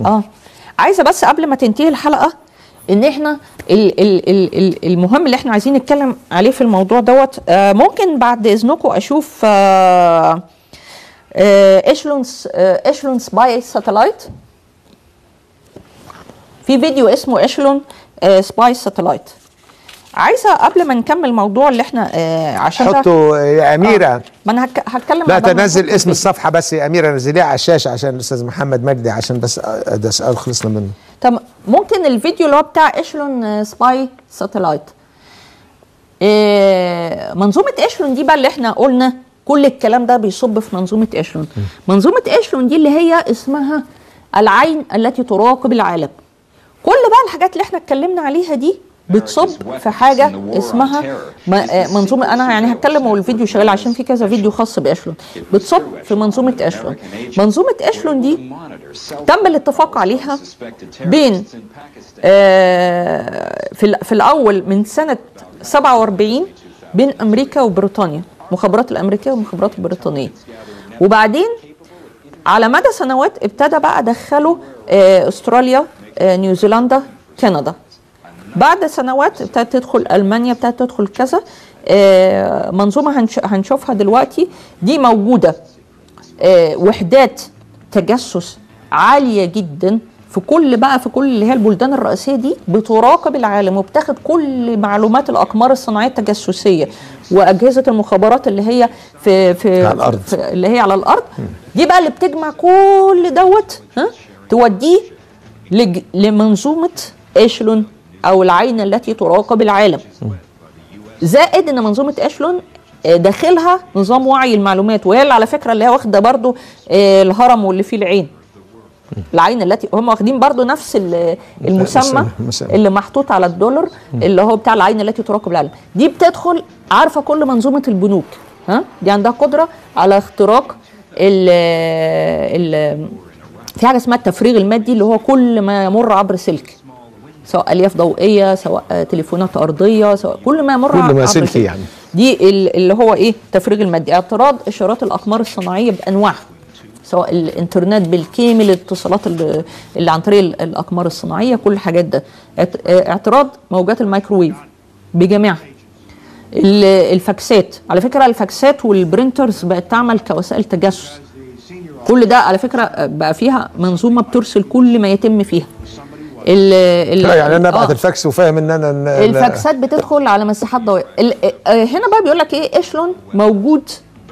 عايزه بس قبل ما تنتهي الحلقه ان احنا المهم اللي احنا عايزين نتكلم عليه في الموضوع دوت. ممكن بعد اذنكم اشوف اشلون سباي ساتلايت. في فيديو اسمه اشلون سباي ساتلايت. عايزه قبل ما نكمل الموضوع اللي احنا عشان حطوا يا اميره ما انا هتكلم. لا تنزل اسم الصفحه بس يا اميره، نزليها على الشاشه عشان الاستاذ محمد مجدي، عشان بس ده سؤال خلصنا منه. طب ممكن الفيديو اللي هو بتاع اشلون سباي ساتلايت. منظومه اشلون دي بقى اللي احنا قلنا كل الكلام ده بيصب في منظومه اشلون. منظومه اشلون دي اللي هي اسمها العين التي تراقب العالم. كل بقى الحاجات اللي احنا اتكلمنا عليها دي بتصب في حاجه اسمها منظومه. انا يعني هتكلم والفيديو شغال عشان في كذا فيديو خاص باشلون. بتصب في منظومه اشلون. منظومه اشلون دي تم الاتفاق عليها بين في الاول من سنه 47 بين امريكا وبريطانيا، المخابرات الامريكيه والمخابرات البريطانيه. وبعدين على مدى سنوات ابتدى بقى دخلوا استراليا، نيوزيلندا، كندا. بعد سنوات ابتدت تدخل المانيا، ابتدت تدخل كذا منظومه هنشوفها دلوقتي. دي موجوده وحدات تجسس عاليه جدا في كل اللي هي البلدان الرئيسيه دي، بتراقب العالم وبتاخد كل معلومات الاقمار الصناعيه التجسسيه واجهزه المخابرات اللي هي في على الارض، اللي هي على الارض. دي بقى اللي بتجمع كل دوت توديه لمنظومه اشلون او العين التي تراقب العالم. زائد ان منظومه اشلون داخلها نظام وعي المعلومات، وهي اللي على فكره اللي هي واخده برضو الهرم واللي فيه العين. العين التي هم واخدين برضو نفس المسمى اللي محطوط على الدولار اللي هو بتاع العين التي تراقب العالم. دي بتدخل عارفه كل منظومه البنوك. دي عندها قدره على اختراق في حاجه اسمها التفريغ المادي، اللي هو كل ما يمر عبر سلك، سواء الياف ضوئيه، سواء تليفونات ارضيه، سواء كل ما يمر عبر سلك. يعني دي اللي هو ايه التفريغ المادي، اعتراض اشارات الاقمار الصناعيه بانواعها، سواء الانترنت بالكامل، الاتصالات اللي عن طريق الاقمار الصناعيه، كل الحاجات ده. اعتراض موجات الميكروويف بجميعها. الفاكسات، على فكره الفاكسات والبرينترز بقت تعمل كوسائل تجسس. كل ده على فكره بقى فيها منظومه بترسل كل ما يتم فيها. يعني انا ابعت الفاكس وفاهم ان انا الفاكسات بتدخل على مساحات ضوئيه. هنا بقى بيقول لك ايه، اشلون موجود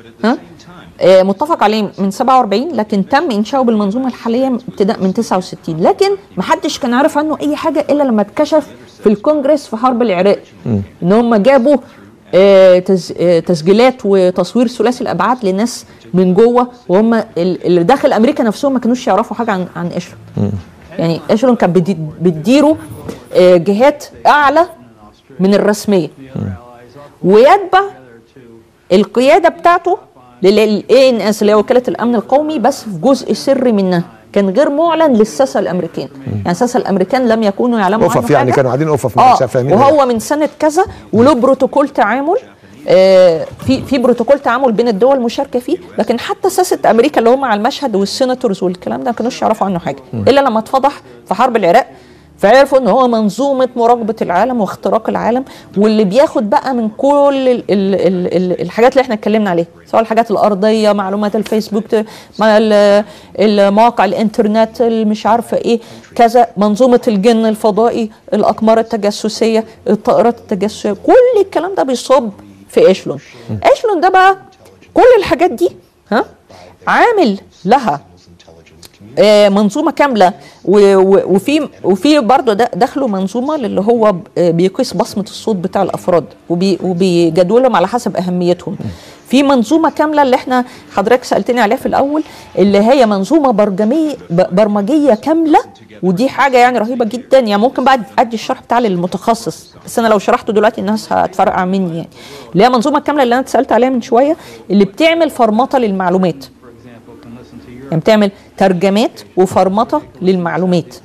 متفق عليه من 47، لكن تم انشاؤه بالمنظومه الحاليه ابتداء من 69. لكن ما حدش كان عارف عنه اي حاجه الا لما اتكشف في الكونجرس في حرب العراق ان هم جابوا تسجيلات وتصوير ثلاثي الابعاد لناس من جوه، وهم اللي داخل امريكا نفسهم ما كانوش يعرفوا حاجه عن اشلون. يعني اشلون كان بتديروا جهات اعلى من الرسميه، ويتبع القياده بتاعته للANS اللي هي وكاله الامن القومي، بس في جزء سري منها كان غير معلن للساسه الامريكان. يعني الساسه الامريكان لم يكونوا يعلموا عنه حاجه. يعني كانوا قاعدين فاهمين. وهو من سنه كذا وله بروتوكول تعامل، في بروتوكول تعامل بين الدول المشاركه فيه، لكن حتى ساسه امريكا اللي هم على المشهد والسيناتورز والكلام ده ما كانوش يعرفوا عنه حاجه الا لما اتفضح في حرب العراق، فعرفوا ان هو منظومه مراقبه العالم واختراق العالم، واللي بياخد بقى من كل الحاجات اللي احنا اتكلمنا عليها، سواء الحاجات الارضيه، معلومات الفيسبوك، المواقع الانترنت، مش عارفه ايه كذا، منظومه الجن الفضائي، الاقمار التجسسيه، الطائرات التجسسيه، كل الكلام ده بيصب في اشلون. اشلون ده بقى كل الحاجات دي عامل لها منظومه كامله، وفي برضه دخلوا منظومه اللي هو بيقيس بصمه الصوت بتاع الافراد وبيجدولهم على حسب اهميتهم. في منظومه كامله اللي احنا حضرتك سالتني عليها في الاول، اللي هي منظومه برمجيه كامله، ودي حاجه يعني رهيبه جدا. يعني ممكن بقى ادي الشرح بتاع للمتخصص، بس انا لو شرحته دلوقتي الناس هتفرقع مني. يعني اللي هي منظومه كامله اللي انا اتسالت عليها من شويه، اللي بتعمل فرمطه للمعلومات، يعني بتعمل ترجمات وفرمطه للمعلومات.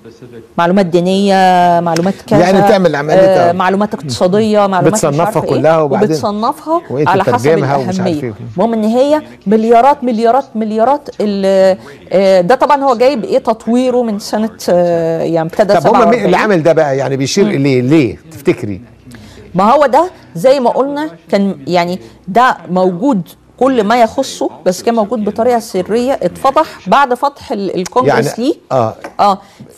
معلومات دينيه، معلومات كذا، يعني تعمل عمليه معلومات اقتصاديه، معلومات بتصنفها كلها وبعدين وبتصنفها على حسب الاهميه. المهم ان هي مليارات مليارات مليارات. ده طبعا هو جايب ايه تطويره من سنه يعني ابتدى 47. طب هم اللي عمل ده بقى يعني بيشير اليه ليه تفتكري؟ ما هو ده زي ما قلنا كان يعني ده موجود كل ما يخصه، بس كان موجود بطريقه سريه، اتفضح بعد فتح الكونجرس يعني ليه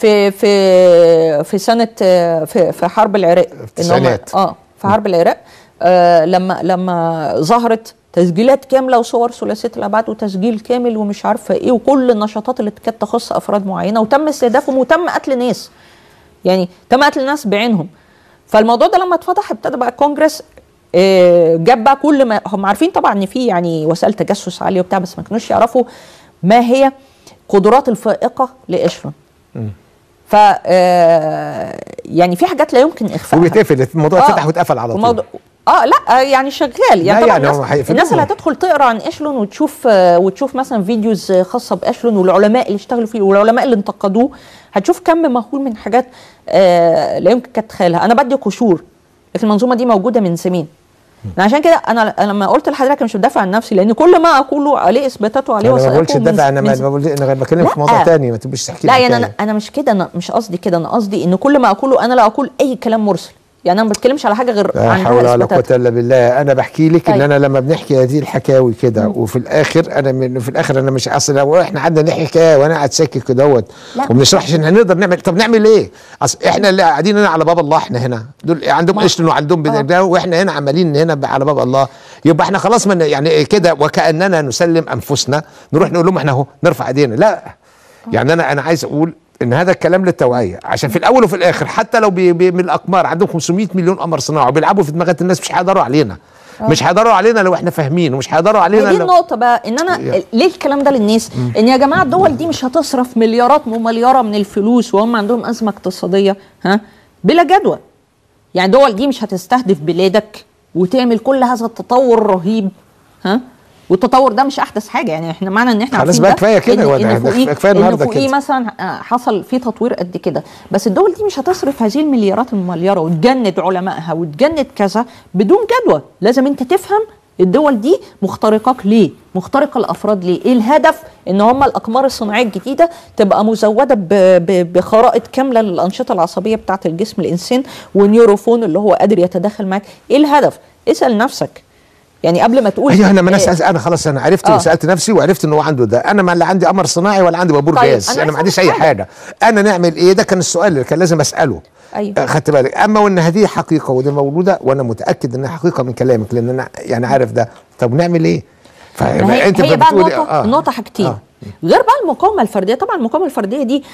في سنه في حرب العراق، في حرب العراق لما ظهرت تسجيلات كامله وصور ثلاثيه الابعاد وتسجيل كامل ومش عارفه ايه، وكل النشاطات اللي كانت تخص افراد معينه، وتم استهدافهم وتم قتل ناس، يعني تم قتل ناس بعينهم. فالموضوع ده لما اتفضح ابتدى بقى الكونجرس جاب بقى كل ما هم عارفين طبعا ان في يعني وسائل تجسس عاليه وبتاع، بس ما كانوش يعرفوا ما هي قدرات الفائقه لإشلون. ف يعني في حاجات لا يمكن اخفائها، وبيتقفل الموضوع اتفتح واتقفل على طول. لا يعني شغال، يعني طبعا يعني الناس اللي هتدخل تقرا عن إشلون وتشوف مثلا فيديوز خاصه بإشلون والعلماء اللي اشتغلوا فيه والعلماء اللي انتقدوه، هتشوف كم مهول من حاجات لا يمكن كانت تتخيلها. انا بدي قشور، لكن المنظومه دي موجوده من سنين. عشان كده انا لما قلت لحضرتك مش بدافع عن نفسي، لان كل ما اقوله عليه اثباتات وعليه وثائق. انا ما بقولش تدافع، انا بتكلم في موضوع ثاني، ما تبقيش تحكي. لا يعني انا مش كده، انا مش قصدي كده، انا قصدي ان كل ما اقوله انا لا اقول اي كلام مرسل، يعني انا ما بتكلمش على حاجه غير عن لا حول ولا قوه الا بالله. انا بحكي لك ان انا لما بنحكي هذه الحكاوي كده وفي الاخر انا مش اصل احنا قعدنا نحكي حكايه وانا قاعد ساكت كده وما بنشرحش ان هنقدر نعمل. طب نعمل ايه؟ اصل احنا اللي قاعدين هنا على باب الله، احنا هنا دول عندهم إشلون وعندهم واحنا هنا عمالين هنا على باب الله. يبقى احنا خلاص من يعني كده وكاننا نسلم انفسنا، نروح نقول لهم احنا اهو نرفع ايدينا. لا يعني انا عايز اقول ان هذا الكلام للتوعيه، عشان في الاول وفي الاخر حتى لو من الاقمار عندهم 500 مليون قمر صناعي وبيلعبوا في دماغات الناس، مش هيقدروا علينا. مش هيقدروا علينا لو احنا فاهمين، ومش هيقدروا علينا. دي النقطه بقى، ان انا ليه الكلام ده للناس؟ ان يا جماعه الدول دي مش هتصرف مليارات وملياره من الفلوس وهم عندهم ازمه اقتصاديه بلا جدوى. يعني الدول دي مش هتستهدف بلادك وتعمل كل هذا التطور الرهيب والتطور ده مش احدث حاجه. يعني احنا معنى ان احنا خلاص بقى كفايه كده، كفايه النهارده كده مثلا حصل في تطوير قد كده، بس الدول دي مش هتصرف هذه المليارات الملياره وتجند علمائها وتجند كذا بدون جدوى. لازم انت تفهم الدول دي مخترقاك ليه، مخترقه الافراد ليه، ايه الهدف؟ ان هم الاقمار الصناعيه الجديده تبقى مزوده بخرائط كامله للانشطه العصبيه بتاعه الجسم الانسان ونيوروفون اللي هو قادر يتدخل معاك. ايه الهدف؟ اسال نفسك يعني قبل ما تقول. ايوه انا خلاص انا عرفت وسالت نفسي وعرفت ان هو عنده ده. انا ما لا عندي قمر صناعي ولا عندي بابور جاز، انا ما عنديش اي حاجه. انا نعمل ايه؟ ده كان السؤال اللي كان لازم اساله. ايوه خدت بالك؟ اما وان هذه حقيقه ودي موجوده وانا متاكد انها حقيقه من كلامك، لان انا يعني عارف ده. طب نعمل ايه؟ فانت هي بقى النقطه حاجتين غير بقى المقاومه الفرديه. طبعا المقاومه الفرديه دي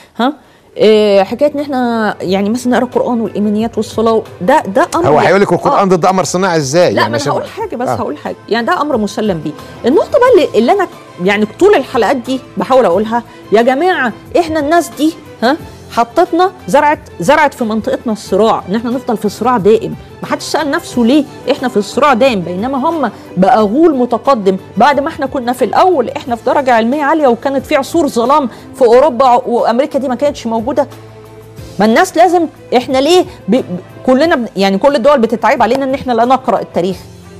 حكايه ان احنا يعني مثلا نقرا القران والايمانيات والصلاه، ده امر. هو هيقول لك القران ضد قمر صناعي ازاي؟ لا يعني ما انا هقول حاجه بس هقول حاجه، يعني ده امر مسلم بيه. النقطه بقى اللي انا يعني طول الحلقات دي بحاول اقولها، يا جماعه احنا الناس دي حطتنا زرعت في منطقتنا الصراع، ان احنا نفضل في صراع دائم. ما حدش سأل نفسه ليه احنا في الصراع دائم، بينما هم بقى غول متقدم بعد ما احنا كنا في الاول احنا في درجه علميه عاليه وكانت في عصور ظلام في اوروبا وامريكا دي ما كانتش موجوده. ما الناس لازم احنا ليه كلنا يعني كل الدول بتتعيب علينا ان احنا لا نقرأ التاريخ.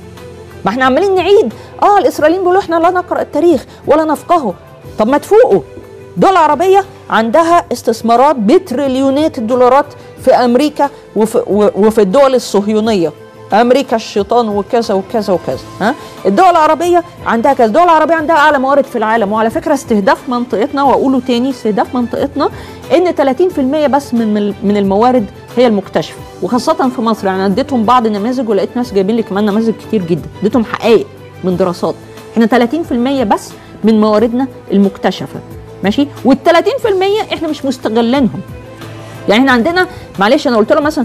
ما احنا عمالين نعيد الاسرائيليين بيقولوا احنا لا نقرأ التاريخ ولا نفقهه. طب ما تفوقوا. دول عربية عندها استثمارات بتريليونات الدولارات في أمريكا وفي الدول الصهيونية، أمريكا الشيطان وكذا وكذا وكذا. الدول العربية عندها كذا، الدول العربية عندها أعلى موارد في العالم. وعلى فكرة استهداف منطقتنا، وأقوله تاني استهداف منطقتنا، إن 30% بس من الموارد هي المكتشفة، وخاصة في مصر. يعني اديتهم بعض النماذج ولقيت ناس جايبين لي كمان نماذج كتير جدا، اديتهم حقائق من دراسات. احنا 30% بس من مواردنا المكتشفة، ماشي، وال30% احنا مش مستغلينهم. يعني احنا عندنا، معلش انا قلت له مثلا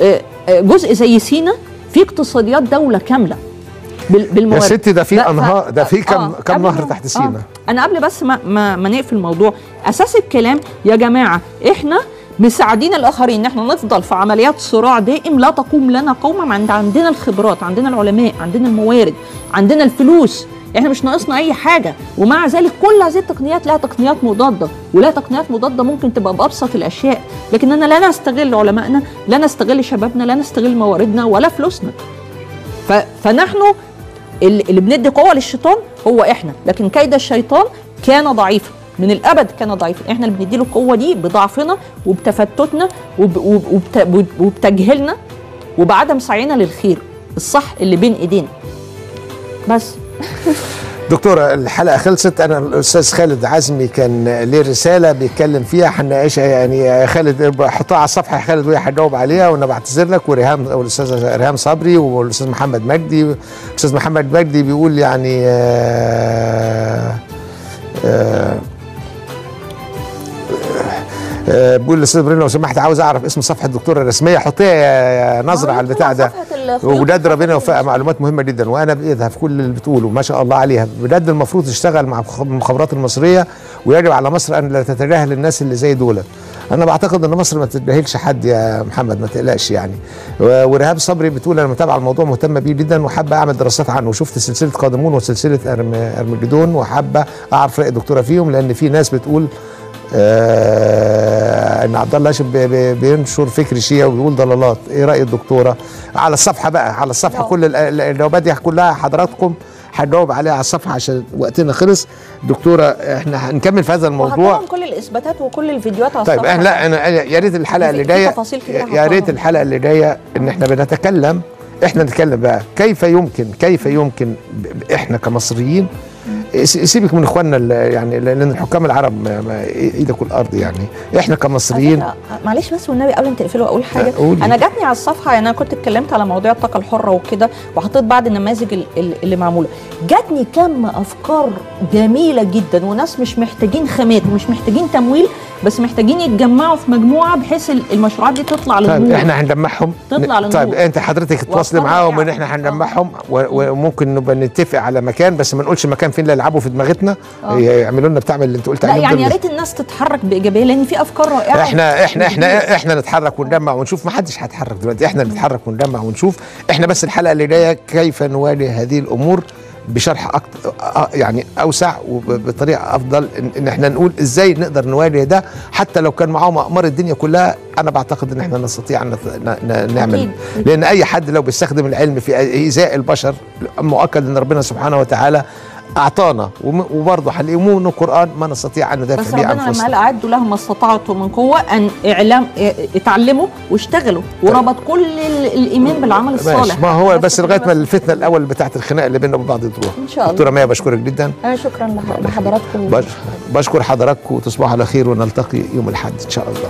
جزء زي سينا في اقتصاديات دولة كاملة بالموارد. يا ستي ده في انهار، ده في كم نهر تحت سينا. انا قبل بس ما نقفل الموضوع، اساس الكلام يا جماعة احنا مساعدين الاخرين ان احنا نفضل في عمليات صراع دائم لا تقوم لنا قوما. عندنا الخبرات، عندنا العلماء، عندنا الموارد، عندنا الفلوس. احنا مش ناقصنا اي حاجه، ومع ذلك كل هذه التقنيات لها تقنيات مضاده، ولها تقنيات مضاده ممكن تبقى بابسط الاشياء، لكننا لا نستغل علمائنا، لا نستغل شبابنا، لا نستغل مواردنا ولا فلوسنا. فنحن اللي بندي قوه للشيطان هو احنا، لكن كيد الشيطان كان ضعيفا من الابد، كان ضعيفا. احنا اللي بندي له القوه دي بضعفنا وبتفتتنا وبتجهلنا وبعدم سعينا للخير الصح اللي بين ايدينا بس. دكتورة الحلقة خلصت. أنا الأستاذ خالد عزمي كان ليه رسالة بيتكلم فيها هنناقشها، يعني خالد حطها على الصفحة يا خالد وهي هتجاوب عليها، وأنا بعتذر لك، وريهام والأستاذ ريهام صبري والأستاذ محمد مجدي. الأستاذ محمد مجدي بيقول يعني بيقول للاستاذ ابراهيم لو سمحت عاوز اعرف اسم صفحه الدكتوره الرسميه، حطيها يا نظره على البتاع ده، وبجد ربنا يوفقها، معلومات مهمه جدا وانا بايدها في كل اللي بتقوله ما شاء الله عليها. بجد المفروض تشتغل مع المخابرات المصريه، ويجب على مصر ان لا تتجاهل الناس اللي زي دول. انا بعتقد ان مصر ما تتجاهلش حد يا محمد، ما تقلقش يعني. ورهاب صبري بتقول انا متابعه الموضوع، مهتمه بيه جدا وحابه اعمل دراسات عنه، وشفت سلسله قادمون وسلسله ارمجدون، وحابه اعرف راي الدكتوره فيهم، لان في ناس بتقول ان عبد الله هاشم بينشر فكر شيعي وبيقول ضلالات. ايه راي الدكتوره؟ على الصفحه بقى، على الصفحه كل الجوابات دي كلها حضراتكم هنجاوب عليها على الصفحه عشان وقتنا خلص. دكتوره احنا هنكمل في هذا الموضوع، كل الاثباتات وكل الفيديوهات على الصفحه. طيب لا انا يا ريت الحلقه اللي جايه، يا ريت الحلقه اللي جايه ان احنا بنتكلم، احنا نتكلم بقى كيف يمكن احنا كمصريين، سيبك من اخواننا يعني لان الحكام العرب ايدك الارض، يعني احنا كمصريين. معلش بس والنبي قبل ما تقفلوا اقول حاجه. انا جاتني على الصفحه، يعني انا كنت اتكلمت على مواضيع الطاقه الحره وكده، وحطيت بعض النماذج اللي معموله، جاتني كم افكار جميله جدا، وناس مش محتاجين خامات ومش محتاجين تمويل، بس محتاجين يتجمعوا في مجموعه بحيث المشروعات دي تطلع للنور. طيب احنا هنجمعهم، تطلع للنور. طيب انت حضرتك تتواصلي معاهم ان احنا هنجمعهم، وممكن نبقى نتفق على مكان، بس ما نقولش مكان فين اللي يلعبوا في دماغتنا، يعملوا لنا بتاع اللي انت قلت عليه. لا يعني يا ريت الناس تتحرك بايجابيه، لان في افكار رائعه. احنا نتحرك ونجمع ونشوف، ما حدش هيتحرك دلوقتي، احنا نتحرك ونجمع ونشوف. احنا بس الحلقه اللي جايه كيف نواجه هذه الامور بشرح أكتر، يعني اوسع وبطريقه افضل، ان احنا نقول ازاي نقدر نواجه ده، حتى لو كان معاهم اقمار الدنيا كلها. انا بعتقد ان احنا نستطيع ان نعمل، لان اي حد لو بيستخدم العلم في ايذاء البشر، مؤكد ان ربنا سبحانه وتعالى اعطانا، وبرضه هنلاقيه من القران ما نستطيع ان ندافع به عن انفسنا. بس ربنا لما قال اعدوا لهم ما استطعتم من قوه، ان اتعلموا واشتغلوا، وربط كل الايمان بالعمل الصالح. ما هو بس لغايه ما الفتنه الاول بتاعت الخناق اللي بيننا وبعض تروح. ان شاء الله. دكتوره ميا بشكرك جدا. شكرا لحضراتكم. بشكر حضراتكم، وتصبحوا على خير، ونلتقي يوم الاحد ان شاء الله.